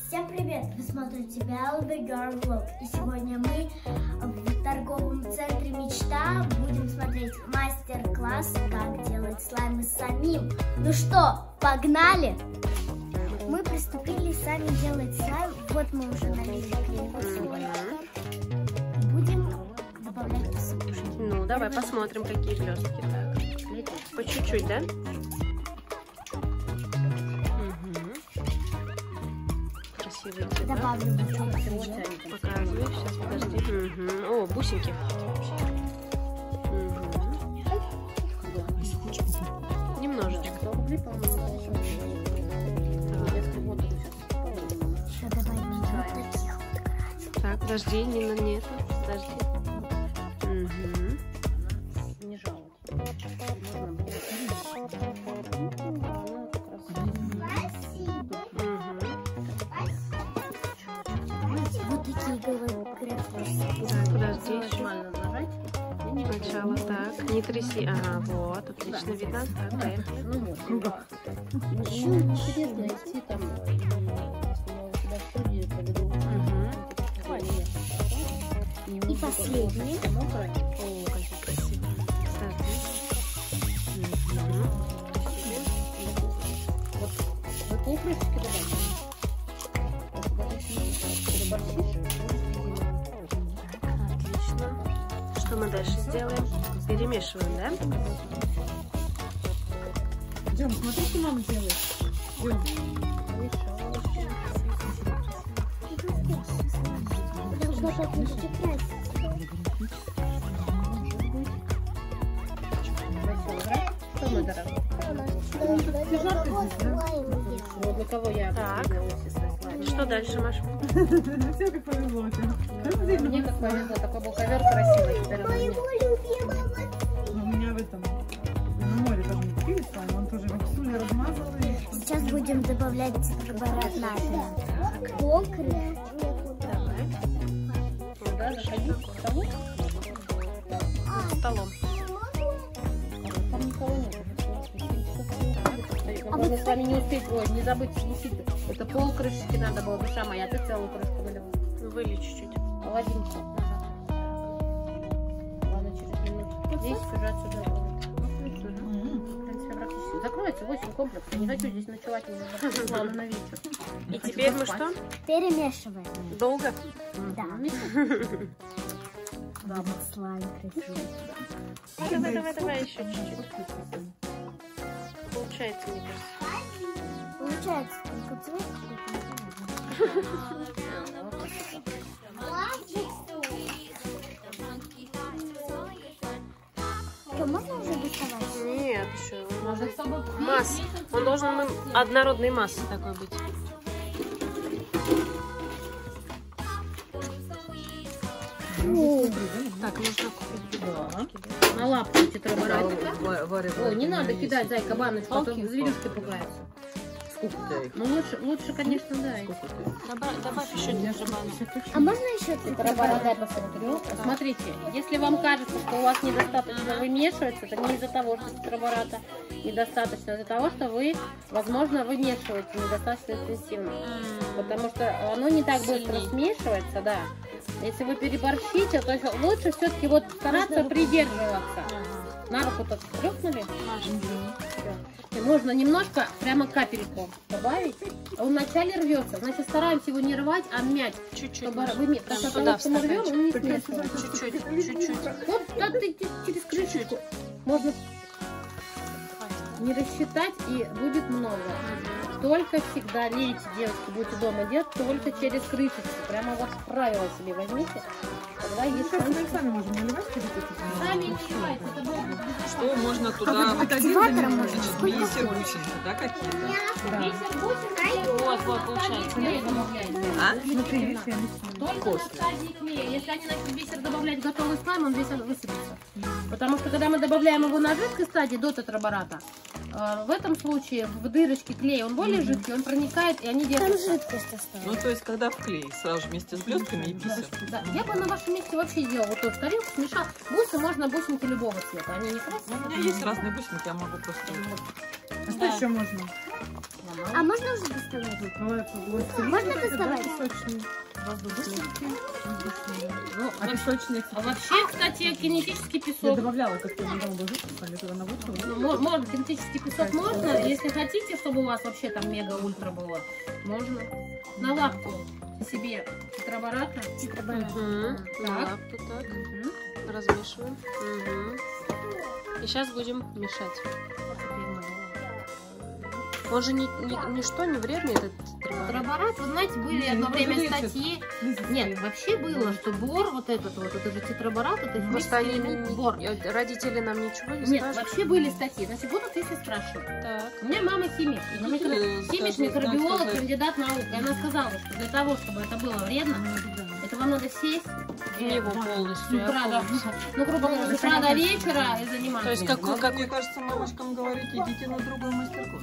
Всем привет! Вы смотрите Baby Girl Vlog. И сегодня мы в торговом центре Мечта будем смотреть мастер-класс, как делать слаймы самим. Ну что, погнали! Мы приступили сами делать слайм. Вот мы уже налили клей. Будем добавлять посыпку. Ну, давай посмотрим, какие блестки. Так. По чуть-чуть, да? Красивые цвета. Добавлю Показываю, сейчас, подожди. О, бусинки. Немножечко. Еще добавим вот таких вот. Так, подожди, нет, подожди. Не жалуйся. Вот такие графики. Подожди, еще. Нормально нажать. Сначала так, не тряси. Ага, вот, отлично видно. Так, да. Ну, можно. Еще интересно идти там, если я у тебя в студии поведу. И последний. О, какие красивые. Вот полкрышечки добавить. Отлично. Что мы дальше сделаем? Перемешиваем, да? Дем, смотри, что мама делает. Дем. Что мой дорогой? Вот для кого я определила все свои слайды. Что дальше, Маша? Все как повезло. Мне как повезло, такой был ковер красивый. Теперь он у меня. У меня в этом, на море тоже не купили с вами, он тоже в аксуле размазал. Сейчас будем добавлять барат на мокрый. Давай. Да, заходи к столу. Под столом. Там никого нет. Можно с вами не успеть, ой, не забыть снести. Это пол крышечки надо было, душа моя, а ты целую крышку налила. Вылей чуть-чуть. Холодильник. Ладно, через минуту. Здесь уже отсюда. В принципе, практически. Закроется 8 комплексов. Я не хочу здесь ночевать, мне нужно планы на вечер. И теперь мы что? Перемешиваем. Долго? Да. Да, вот слайм красивый. Давай, еще чуть-чуть. Получается, мне кажется. Получается, только цвет какой-то. Можно уже доставать? Нет, еще. Масса. Он должен однородной массы такой быть. Так, нужно купить баночки. На лапку тетрабаратика. Ой, не надо кидать, зайка, баночку, а то зверюшки пугаются. Сколько их? Ну лучше, конечно, да. Добавь еще тетрабаночек. А можно еще Тетрабарат, дай посмотрю. Смотрите, если вам кажется, что у вас недостаточно вымешивается, это не из-за того, что тетрабарата недостаточно, а из-за того, что вы, возможно, вымешиваете недостаточно интенсивно. Потому что оно не так быстро смешивается, да. Если вы переборщите, то лучше все-таки вот стараться придерживаться. На руку так стрёхнули. И можно немножко, прямо капельку добавить. Он вначале рвется, значит стараемся его не рвать, а мять. Чуть-чуть. Потому что мы рвем, он не смешивается. Чуть-чуть. Вот да, ты через крышечку. Можно не рассчитать, и будет много. Только всегда лейте, девочки, будете дома делать, только через крышечку. Прямо вот правило себе возьмите. Тогда есть шанс. Сами можем наливать перед этим? Сами наливайте, это будет. Что можно туда? активатором можно? Сколько Бисер, хочешь. бусинки, да, какие-то? Бисер, бусинки. Вот, получается. Клей добавляйте. А? Смотри, видишь, я Только на стадии клея. Если они начнут бисер добавлять готовый слайм, он весь высыпется. Потому что когда мы добавляем его на жидкой стадии до тетрабарата, в этом случае в дырочке клея он более жидкий, он проникает, и они Там держатся. жидкость осталась. Ну, то есть, когда в клей, сразу же вместе с блестками и бисер. Да, я бы на вашем месте вообще делала вот эту тарелку, смешала. Бусы можно бусинки любого цвета, они не У красивые. меня есть разные бусинки, я могу просто... А что еще можно? А можно уже доставать? Можно доставать? Ну, а песочные, А вообще, кстати, кинетический я песок. добавляла как-то недавно ложу, поставили туда на водку. Ну, можно, кинетический песок можно. Если хотите, чтобы у вас вообще там мега-ультра было, можно. На лапку себе тетрабората. Мгм. Так. На лапку так. Размешиваем. Мгм. И сейчас будем мешать. Он же ничто не вредный, этот тетраборат. Тетраборат, вы знаете, были Не, одно ну, время подождите. статьи. Нет, вообще было, что бор, вот этот вот, это же тетраборат, это Просто они бор. родители нам ничего не Нет, скажут. вообще были статьи. Значит, будут если спрашивать. Так. У меня мама химик. Химик, микробиолог, кандидат наук. И она сказала, что для того, чтобы это было вредно, это вам надо сесть В него полностью. с утра до, ну, грубо говоря, с утра до вечера и заниматься. То есть как Мне кажется, мамочкам говорить, идите на другой мастер-класс.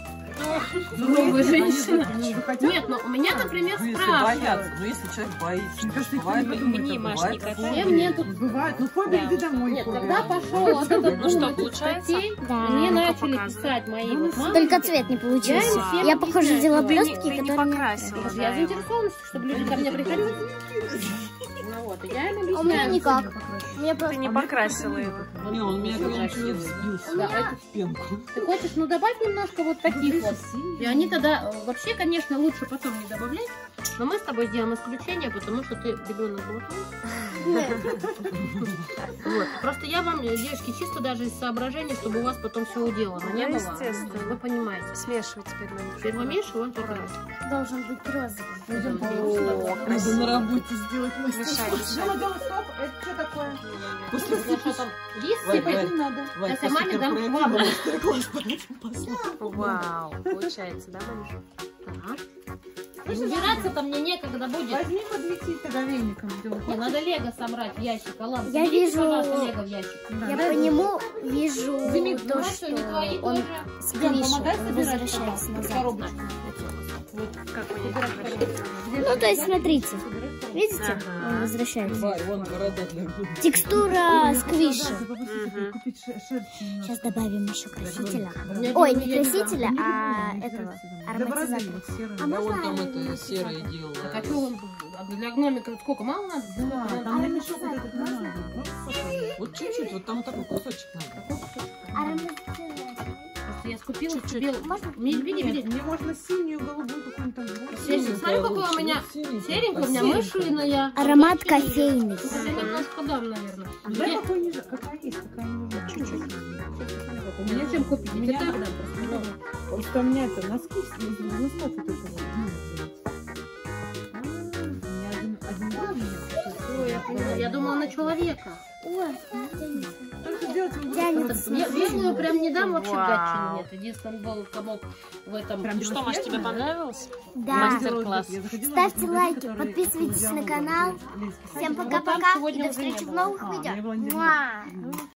Новая женщина. Они хотят. Нет, но у меня, например, Ну, если боятся, спрашивают. ну если человек боится, Мне кажется, бывает никто не такое, думает, бывает Маш, такое. Всем нету. Бывает, ну фобия, иди домой. Нет, фобия. когда пошел вот этот Ну что, бум этих получается? статей, Да. мне начали показывай. писать мои вот мамы. Только цвет не получился. Я им всем Я, похоже, объясняю. делала Ты блестки, не которые мне покрасила. нравятся. Я заинтересована, чтобы люди ко мне приходили. Ну вот, и я им А у меня объясняю. никак. Мне Ты просто... не покрасила его. Не, он меня громче не взбился. Да, это- В пенку. Ты хочешь, ну добавь немножко вот таких вот. И они тогда, вообще, конечно, лучше потом не добавлять, но мы с тобой сделаем исключение, потому что ты ребенок болтун. Вот. Просто я вам, девочки, чисто даже из соображений, чтобы у вас потом все уделано не было. Естественно. Вы понимаете. Смешивай теперь нам. Теперь помешиваю, он покрасит. Должен быть розовый. Надо на работе сделать Мешай, мешай. Стоп, это что такое? После что там рис Варь, сыпать Варь. не надо. Варь, Сейчас я после маме дам корпоратива швабру. мастер-класс по этим послам. Вау, получается, да, Манюша? Так. Убираться-то мне некогда будет. Возьми подвети тогда веником. Не, надо лего собрать в ящик. Ладно, Я соберите, вижу- пожалуйста, лего в ящик. Я по нему вижу Зимик, то, давай, что не твои он тоже. с Дем, крыши помогай собирать возвращается потом, назад. коробочку. Как вы не возвращаетесь? Ну, то есть, смотрите. Видите? Ага. Он возвращается. Варь, вон борода для груди. Текстура сквиши. Мгм. Купить шерсть. Сейчас добавим еще красителя. Я Ой, думаю, не я не красителя, Не а люблю, этого. Для бороды Ароматизатора. вот серый. А Да можно он там это ароматизатор? серое делал. Так, а что он для гномика сколько? Мало надо? Да, там на мешок вот этот не надо. Ну, слушай. Вот чуть-чуть, вот там такой кусочек надо. Ароматизатор. Просто я скупила Чуть-чуть. себе. Види, Нет, види. мне можно синюю, голубую какую-нибудь там. Синенькая. Смотри, какой у меня серенькая, у меня мышиная. Аромат кофейный. Я немножко дам, наверное. Да, какой ниже, какая есть, какая не нужна. Чуть-чуть. У меня чем купить? У меня- Я так дам просто. Просто у меня это носки из носков вот это вот. У меня один год у меня. Ой, я поняла. Я думала на человека. Ой, Только сделать его тянется. Я белую прям не дам, вообще Вау. гатчину нет. Единственный был комок в этом. Прям Ну что, Маш, тебе понравилось? Да. Мастер-класс. Ставьте лайки, подписывайтесь на канал. Всем Вот там пока-пока и сегодня до уже не встречи в было. новых А, не было видео. ничего. Муа.